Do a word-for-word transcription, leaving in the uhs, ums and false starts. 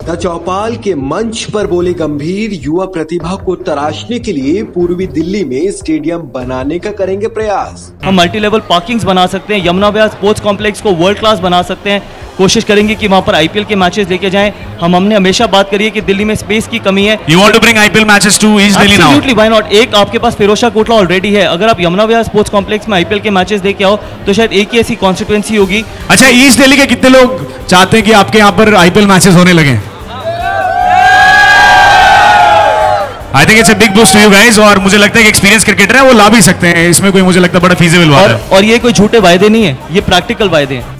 The चौपाल के मंच पर बोले गंभीर, युवा प्रतिभा को तराशने के लिए पूर्वी दिल्ली में स्टेडियम बनाने का करेंगे प्रयास। हम मल्टी लेवल पार्किंग्स बना सकते हैं, यमुना विहार स्पोर्ट्स कॉम्प्लेक्स को वर्ल्ड क्लास बना सकते हैं, कोशिश करेंगे कि वहां पर आईपीएल के मैचेस लेके जाएं। हम हमने हमेशा बात करी है कि दिल्ली में स्पेस की कमी है। You want to bring I P L matches to East Delhi now? Absolutely, why not? एक आपके पास फिरोजशाह कोटला ऑलरेडी है, अगर आप यमुना विहार स्पोर्ट्स कॉम्प्लेक्स में आईपीएल के मैचेस देके आओ तो शायद एक ही ऐसी कॉन्स्टिट्यूएंसी होगी। अच्छा, ईस्ट दिल्ली के कितने लोग चाहते हैं कि आपके यहाँ पर आईपीएल मैचेस होने लगे? I think it's a big boost to you guys, और मुझे लगता है कि एक्सपीरियंस क्रिकेटर है वो ला भी सकते हैं इसमें, कोई मुझे लगता है बड़ा फीजिबल बात है। और ये कोई झूठे वायदे नहीं है, ये प्रैक्टिकल वायदे हैं।